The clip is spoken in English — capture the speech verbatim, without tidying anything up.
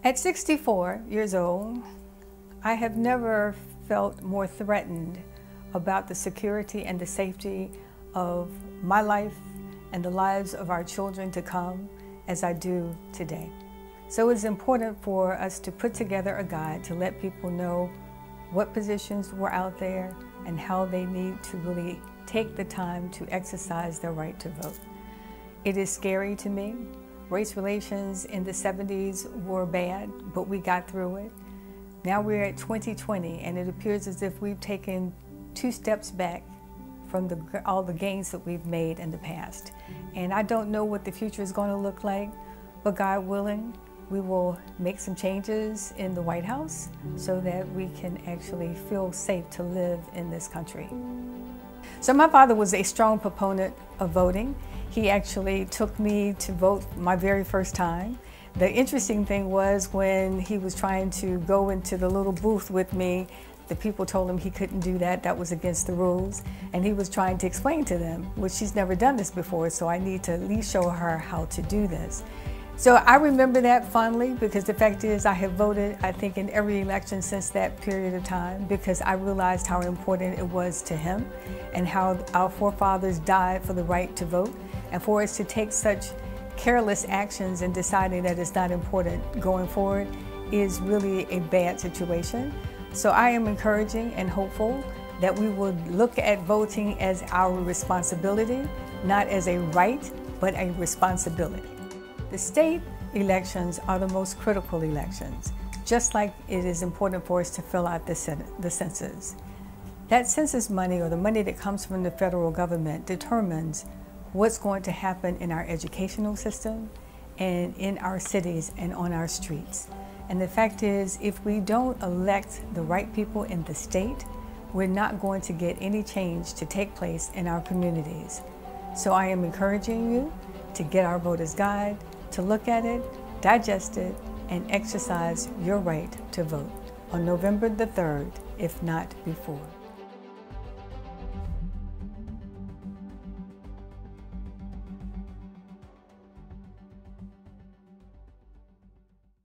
At sixty-four years old, I have never felt more threatened about the security and the safety of my life and the lives of our children to come as I do today. So it's important for us to put together a guide to let people know what positions were out there and how they need to really take the time to exercise their right to vote. It is scary to me. Race relations in the seventies were bad, but we got through it. Now we're at twenty twenty, and it appears as if we've taken two steps back from the, all the gains that we've made in the past. And I don't know what the future is going to look like, but God willing, we will make some changes in the White House so that we can actually feel safe to live in this country. So my father was a strong proponent of voting. He actually took me to vote my very first time. The interesting thing was when he was trying to go into the little booth with me, the people told him he couldn't do that, that was against the rules. And he was trying to explain to them, well, she's never done this before, so I need to at least show her how to do this. So I remember that fondly because the fact is I have voted, I think, in every election since that period of time because I realized how important it was to him and how our forefathers died for the right to vote. And for us to take such careless actions and deciding that it's not important going forward is really a bad situation. So I am encouraging and hopeful that we will look at voting as our responsibility, not as a right, but a responsibility. The state elections are the most critical elections, just like it is important for us to fill out the, the census. That census money, or the money that comes from the federal government, determines what's going to happen in our educational system and in our cities and on our streets. And the fact is, if we don't elect the right people in the state, we're not going to get any change to take place in our communities. So I am encouraging you to get our voters' guide, to look at it, digest it, and exercise your right to vote on November the third, if not before.